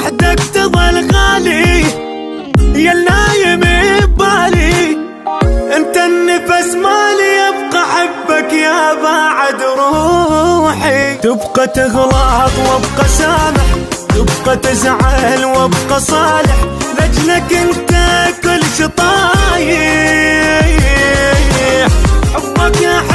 وحدك تظل غالي يا النايم ببالي، انت النفس مالي يبقى حبك يا بعد روحي. تبقى تغلط وابقى سامح، تبقى تزعل وابقى صالح، لاجلك انت كل شي طايح. حبك يا